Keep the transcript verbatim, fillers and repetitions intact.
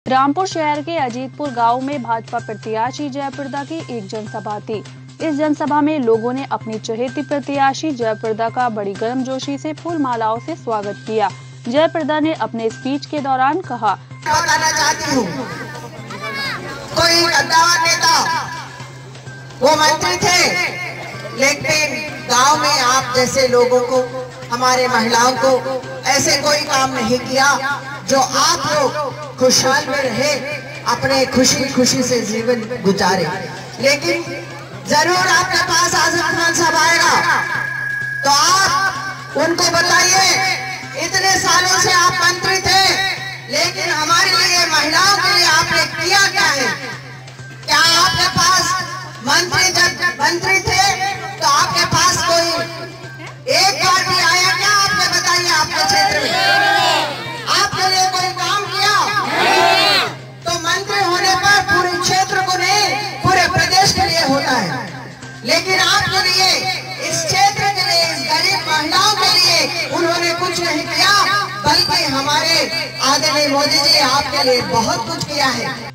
रामपुर शहर के अजीतपुर गांव में भाजपा प्रत्याशी जयप्रदा की एक जनसभा थी। इस जनसभा में लोगों ने अपनी चहेती प्रत्याशी जयप्रदा का बड़ी गर्मजोशी से फूल मालाओं से स्वागत किया। जयप्रदा ने अपने स्पीच के दौरान कहा, बताना चाहती हूँ, कोई गद्दार नेता वो मंत्री थे, लेकिन गांव में आप जैसे लोगों को, हमारे महिलाओं को ऐसे कोई काम नहीं किया जो आप लोग खुशहाल में रहे, अपने खुशी खुशी से जीवन गुजारे। लेकिन जरूर आपके पास आज़म खान साहब आएगा तो आप उनको बताइए, इतने सालों से आप मंत्री थे, लेकिन हमारे लिए, महिलाओं के लिए आपने किया क्या है? क्या आपके पास मंत्री जब मंत्री थे तो आपके पास कोई एक बार भी आया क्या? आपने बताइए, आपके क्षेत्र में आपके लिए कोई काम किया? तो मंत्री होने पर पूरे क्षेत्र को नहीं, पूरे प्रदेश के लिए होता है, लेकिन आपके लिए, इस क्षेत्र के लिए, इस गरीब महिलाओं के लिए उन्होंने कुछ नहीं किया, बल्कि हमारे आदरणीय मोदी जी आपके लिए बहुत कुछ किया है।